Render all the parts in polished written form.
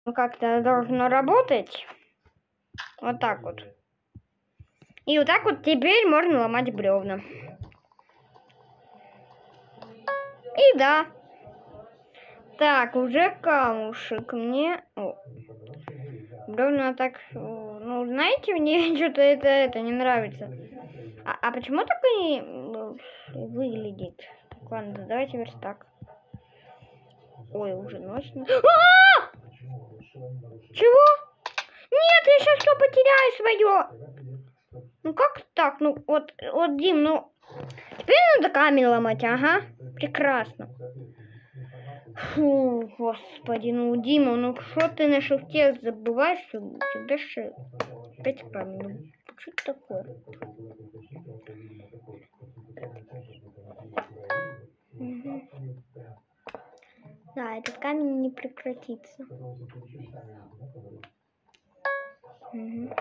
как-то должно работать. Вот так вот. И вот так вот теперь можно ломать бревна. И да. Так, уже камушек мне... Бревна так... Ну, знаете, мне что-то это не нравится. А почему так они выглядит? Так, ладно, давайте верстак. Ой, уже ночь. Чего? Нет, я сейчас все потеряю свое. Ну как так? Ну вот, Дим, ну теперь надо камень ломать, ага. Прекрасно. Фу, господи, ну Дима, ну что ты на шифте забываешь всегда же опять камень? Ну что это такое? Угу. Да, этот камень не прекратится. Угу.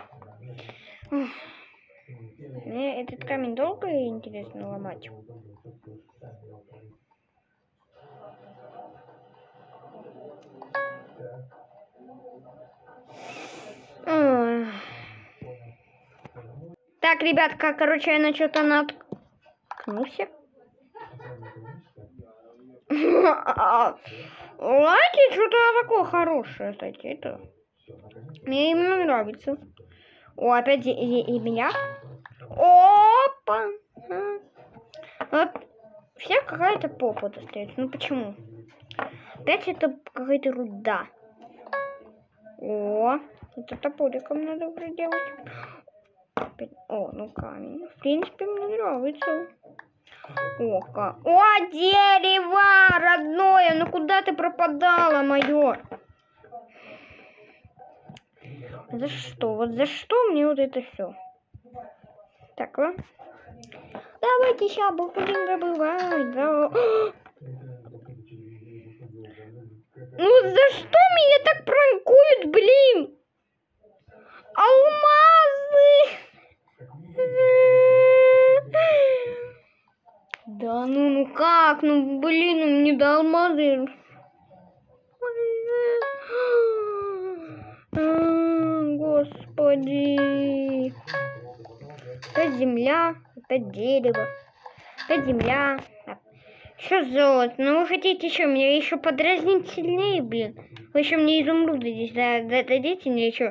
Мне этот камень долго и интересно ломать. Так, ребятка, короче, я на что-то наткнулся. Знаете, что-то такое хорошее, кстати, это. Мне именно нравится. О, опять и меня. Опа! Вот вся какая-то попа достается. Ну почему? Опять это какая-то руда. О, это топориком надо проделать. О, ну камень. В принципе, мне нравится. О, дерево родное! Ну куда ты пропадала, мое? За что? Вот за что мне вот это все? Так, ладно. Давайте сейчас будем добывать. Да. Ну за что меня так пранкуют, блин? Алмазы! Да ну как? Ну блин, мне до алмазы. Господи. Опять земля, опять дерево, опять земля. Что золото? Ну вы хотите что, меня еще подразнить сильнее, блин? Вы еще мне изумруды здесь дадите мне что?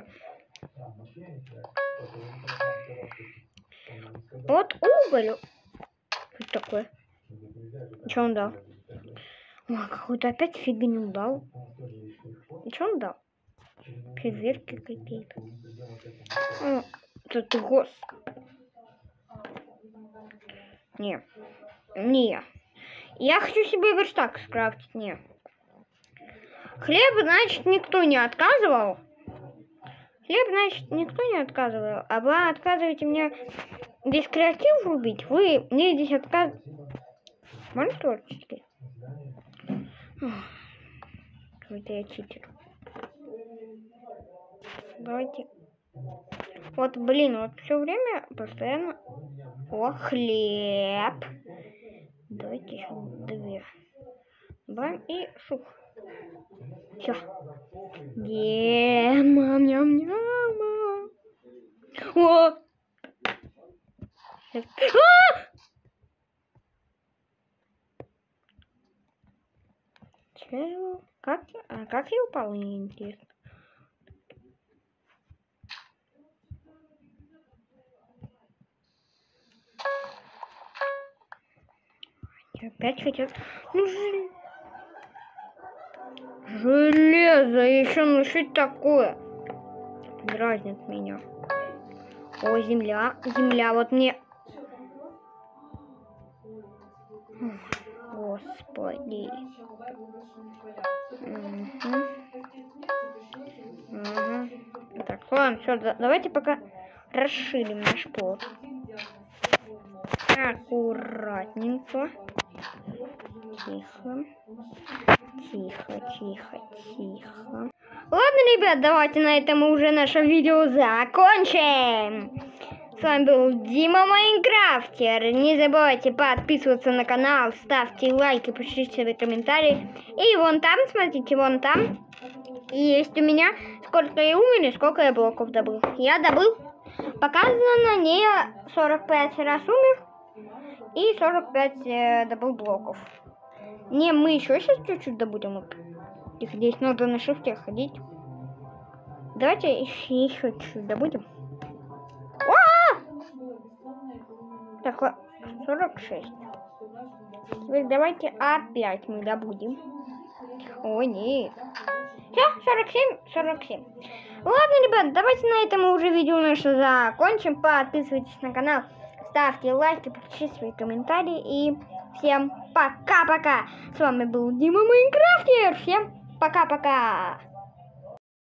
Вот уголь. Что такое? Что он дал? Ой, какую-то опять фигню дал. И что он дал? Фейерверки какие-то. Тут гос. Не. Я хочу себе верстак скрафтить. Не. Хлеб, значит, никто не отказывал. А вы отказываете мне здесь креатив рубить? Вы мне здесь отказываете. Можно творческий? Какой-то я читер. Давайте. Вот, блин, вот все время постоянно. О, хлеб. Давайте еще 2. Бам и шух. Все. Ням-ням-ням. О! Чего? Как я упал, мне интересно. Опять хотят. Ну, железо еще, ну что это такое? Дразнит меня. О, земля, вот мне. Господи. Так, ладно, все, давайте пока расширим наш плод. Аккуратненько. Тихо. Ладно, ребят, давайте на этом мы уже наше видео закончим. С вами был Дима Майнкрафтер. Не забывайте подписываться на канал, ставьте лайки, пишите свои комментарии. И вон там, смотрите, вон там Есть у меня, сколько я умер и сколько я блоков добыл. Я добыл, показано, не 45 раз умер и 45 добыл блоков. Не, мы еще сейчас чуть-чуть добудем. Тихо, здесь надо на шифте ходить. Давайте еще чуть-чуть добудем. Так, 46. Теперь давайте опять мы добудем. О, нет. Все, 47. Ладно, ребят, давайте на этом мы уже видео наше закончим. Подписывайтесь на канал, ставьте лайки, пишите свои комментарии. И всем пока-пока. С вами был Дима Майнкрафтер. Всем пока-пока.